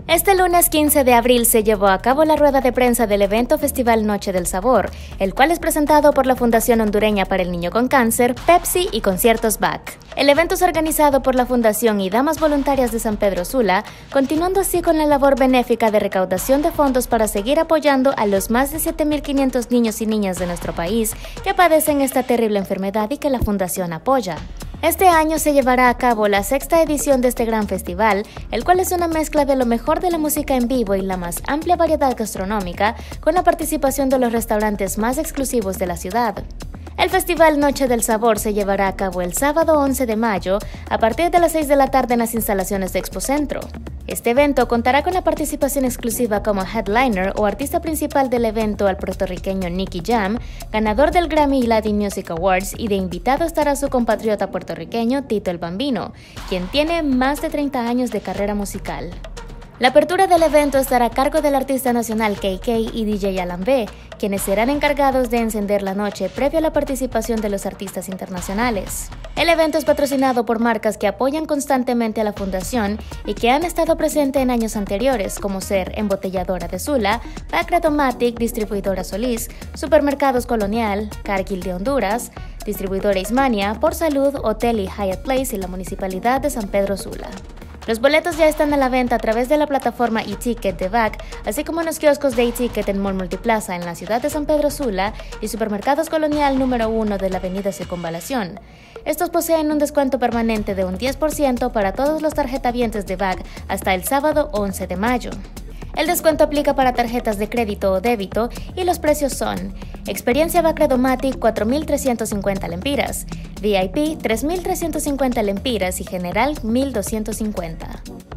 Este lunes 15 de abril se llevó a cabo la rueda de prensa del evento Festival Noche del Sabor, el cual es presentado por la Fundación Hondureña para el Niño con Cáncer, Pepsi y Conciertos BAC. El evento es organizado por la Fundación y Damas Voluntarias de San Pedro Sula, continuando así con la labor benéfica de recaudación de fondos para seguir apoyando a los más de 7.500 niños y niñas de nuestro país que padecen esta terrible enfermedad y que la Fundación apoya. Este año se llevará a cabo la 6ª edición de este gran festival, el cual es una mezcla de lo mejor de la música en vivo y la más amplia variedad gastronómica, con la participación de los restaurantes más exclusivos de la ciudad. El Festival Noche del Sabor se llevará a cabo el sábado 11 de mayo, a partir de las 6 de la tarde en las instalaciones de Expocentro. Este evento contará con la participación exclusiva como headliner o artista principal del evento al puertorriqueño Nicky Jam, ganador del Grammy y Latin Music Awards, y de invitado estará su compatriota puertorriqueño Tito el Bambino, quien tiene más de 30 años de carrera musical. La apertura del evento estará a cargo del artista nacional KK y DJ Alan B, quienes serán encargados de encender la noche previo a la participación de los artistas internacionales. El evento es patrocinado por marcas que apoyan constantemente a la fundación y que han estado presentes en años anteriores, como ser Embotelladora de Sula, Bacratomatic, Distribuidora Solís, Supermercados Colonial, Cargill de Honduras, Distribuidora Ismania, Por Salud, Hotel y Hyatt Place y la Municipalidad de San Pedro Sula. Los boletos ya están a la venta a través de la plataforma eTicket de BAC, así como en los kioscos de eTicket en Mall Multiplaza en la ciudad de San Pedro Sula y Supermercados Colonial número 1 de la avenida Circunvalación. Estos poseen un descuento permanente de un 10% para todos los tarjetavientes de BAC hasta el sábado 11 de mayo. El descuento aplica para tarjetas de crédito o débito y los precios son: Experiencia Bacredomatic 4.350 lempiras, VIP 3.350 lempiras y General 1.250.